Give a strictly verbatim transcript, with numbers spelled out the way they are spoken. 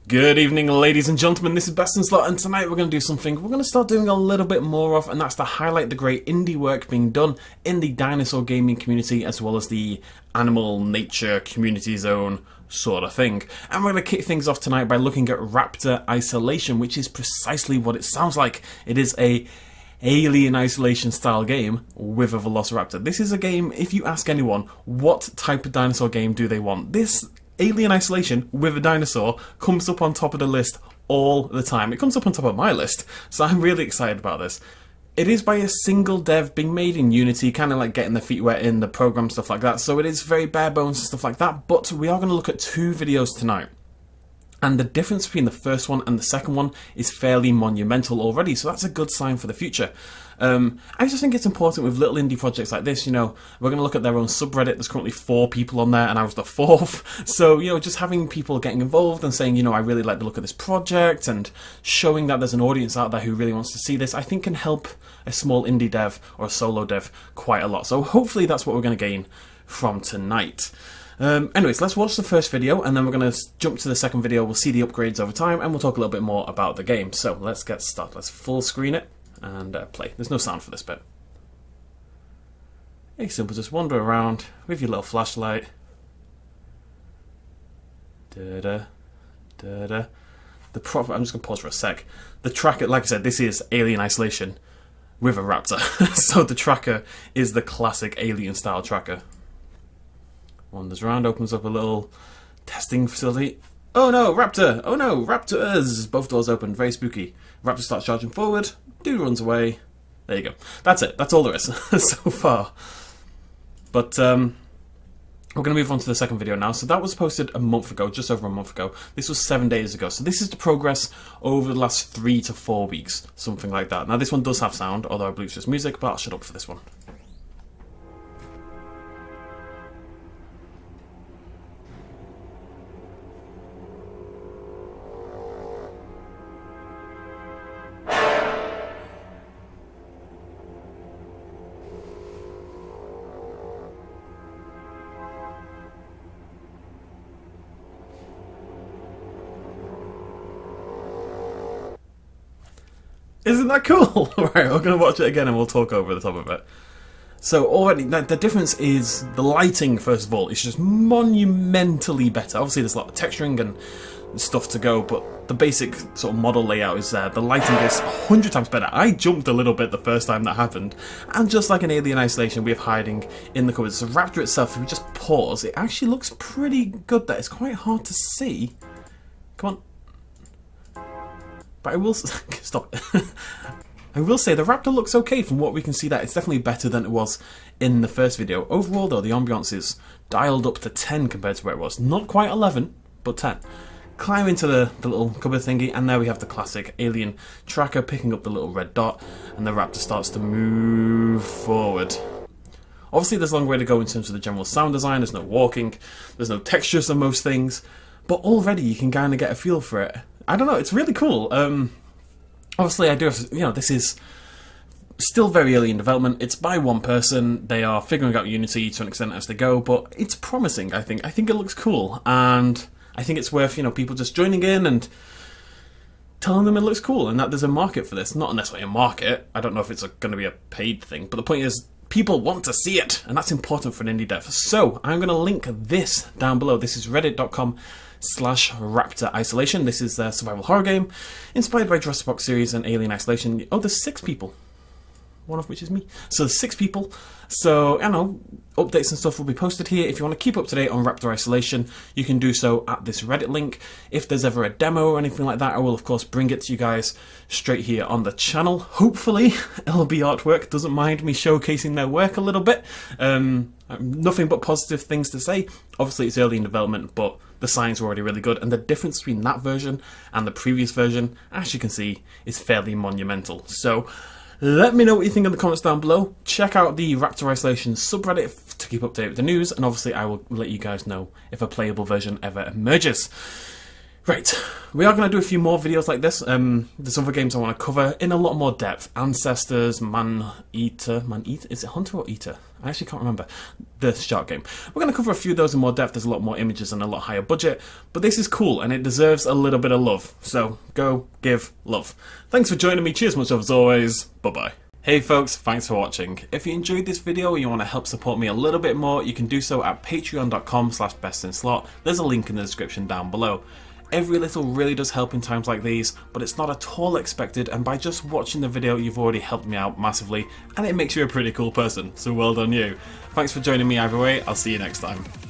Good evening, ladies and gentlemen, this is Best in Slot, and tonight we're going to do something we're going to start doing a little bit more of, and that's to highlight the great indie work being done in the dinosaur gaming community, as well as the animal nature community zone sort of thing. And we're going to kick things off tonight by looking at Raptor Isolation, which is precisely what it sounds like. It is a Alien Isolation style game with a Velociraptor. This is a game, if you ask anyone, what type of dinosaur game do they want? This Alien Isolation with a dinosaur comes up on top of the list all the time. It comes up on top of my list, so I'm really excited about this. It is by a single dev being made in Unity, kind of like getting their feet wet in the program, stuff like that, so it is very bare bones and stuff like that, but we are going to look at two videos tonight. And the difference between the first one and the second one is fairly monumental already, so that's a good sign for the future. Um, I just think it's important with little indie projects like this, you know, we're going to look at their own subreddit. There's currently four people on there and I was the fourth. So, you know, just having people getting involved and saying, you know, I really like the look of this project and showing that there's an audience out there who really wants to see this, I think can help a small indie dev or a solo dev quite a lot. So hopefully that's what we're going to gain from tonight. Um, anyways, let's watch the first video and then we're going to jump to the second video. We'll see the upgrades over time and we'll talk a little bit more about the game. So let's get started. Let's full screen it and uh, play. There's no sound for this bit. You simple, just wander around with your little flashlight. Da da da da. The prop. I'm just gonna pause for a sec. The tracker, like I said, this is Alien Isolation with a raptor. So the tracker is the classic Alien style tracker. Wanders around, opens up a little testing facility. Oh no, raptor! Oh no, raptors! Both doors open, very spooky. Raptor starts charging forward, dude runs away. There you go. That's it, that's all there is so far. But um, we're going to move on to the second video now. So that was posted a month ago, just over a month ago. This was seven days ago. So this is the progress over the last three to four weeks, something like that. Now this one does have sound, although I believe it's just music, but I'll shut up for this one. Isn't that cool? Right, we're going to watch it again and we'll talk over the top of it. So already, the, the difference is the lighting, first of all, is just monumentally better. Obviously there's a lot of texturing and stuff to go, but the basic sort of model layout is there. The lighting is a hundred times better. I jumped a little bit the first time that happened. And just like an Alien Isolation, we have hiding in the cupboards. The raptor itself, if we just pause, it actually looks pretty good there. It's quite hard to see. Come on. But I will stop. I will say the raptor looks okay from what we can see. That it's definitely better than it was in the first video. Overall, though, the ambiance is dialed up to ten compared to where it was. Not quite eleven, but ten. Climb into the, the little cupboard thingy, and there we have the classic Alien tracker picking up the little red dot, and the raptor starts to move forward. Obviously, there's a long way to go in terms of the general sound design. There's no walking, there's no textures on most things, but already you can kind of get a feel for it. I don't know, it's really cool. Um, obviously, I do have to, you know, this is still very early in development. It's by one person. They are figuring out Unity to an extent as they go, but it's promising, I think. I think it looks cool, and I think it's worth, you know, people just joining in and telling them it looks cool and that there's a market for this. Not necessarily a market. I don't know if it's going to be a paid thing, but the point is, people want to see it, and that's important for an indie dev. So, I'm going to link this down below. This is reddit dot com slash Raptor Isolation. This is a survival horror game inspired by Jurassic Park series and Alien Isolation. Oh, there's six people, one of which is me. So there's six people. So, I know, updates and stuff will be posted here. If you want to keep up to date on Raptor Isolation, you can do so at this Reddit link. If there's ever a demo or anything like that, I will of course bring it to you guys straight here on the channel. Hopefully, L B Artwork doesn't mind me showcasing their work a little bit. Um, nothing but positive things to say. Obviously, it's early in development, but the signs are already really good, and the difference between that version and the previous version, as you can see, is fairly monumental. So, let me know what you think in the comments down below. Check out the Raptor Isolation subreddit to keep up to date with the news, and obviously I will let you guys know if a playable version ever emerges. Right, we are going to do a few more videos like this. Um, there's other games I want to cover in a lot more depth. Ancestors, Man-Eater, Man-Eater? Is it Hunter or Eater? I actually can't remember. The shark game. We're going to cover a few of those in more depth. There's a lot more images and a lot higher budget. But this is cool and it deserves a little bit of love. So go give love. Thanks for joining me. Cheers much love as always. Bye-bye. Hey folks, thanks for watching. If you enjoyed this video and you want to help support me a little bit more, you can do so at patreon dot com slash best in slot. There's a link in the description down below. Every little really does help in times like these, but it's not at all expected, and by just watching the video you've already helped me out massively, and it makes you a pretty cool person, so well done you. Thanks for joining me either way, I'll see you next time.